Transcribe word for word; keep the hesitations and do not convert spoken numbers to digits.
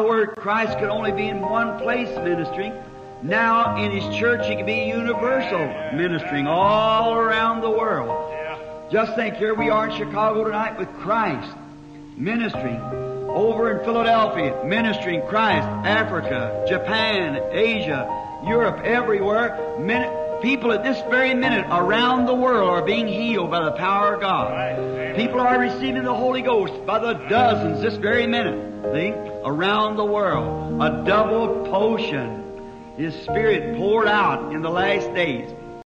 Now where Christ could only be in one place ministering, now in His church He can be universal ministering all around the world. Just think, here we are in Chicago tonight with Christ ministering. Over in Philadelphia, ministering Christ. Africa, Japan, Asia, Europe, everywhere. Min- people at this very minute around the world are being healed by the power of God. People are receiving the Holy Ghost by the dozens this very minute. See? Around the world. A double potion. His Spirit poured out in the last days.